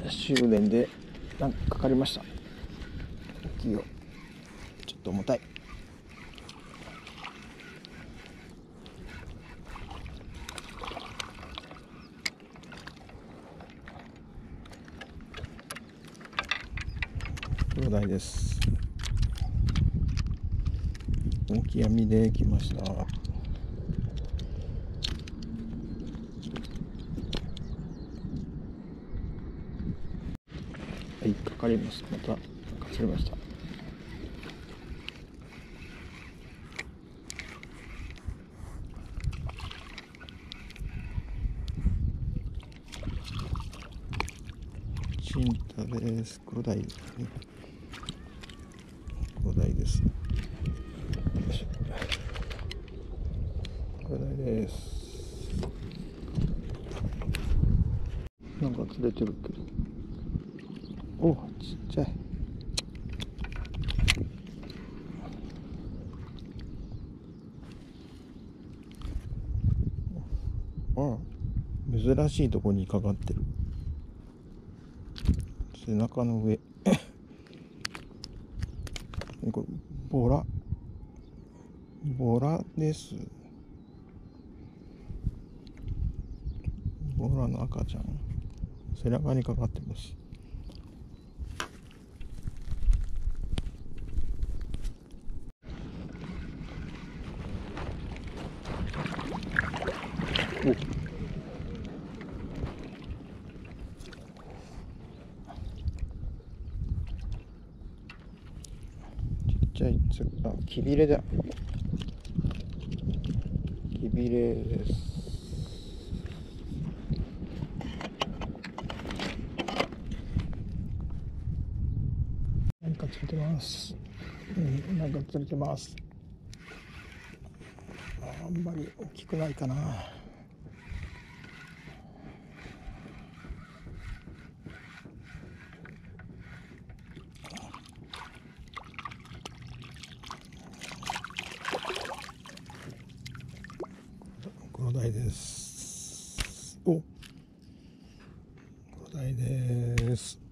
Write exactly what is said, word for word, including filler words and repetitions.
終電でなんかかかりました。大きいよ、ちょっと重たい。クロダイです。オキアミで来ました。はい、かかります。またかつれました。チンタです。クロダイ。クロダイです。クロダイです。なんか釣れてるけど。お、ちっちゃい。あ、珍しいとこにかかってる。背中の上。これボラ。ボラです。ボラの赤ちゃん。背中にかかってます。お、ちっちゃいつ、あ、きびれだ。きびれです。なんか釣れてます。うん、なんか釣れてます。あんまり大きくないかな。クロダイです。お、クロダイです。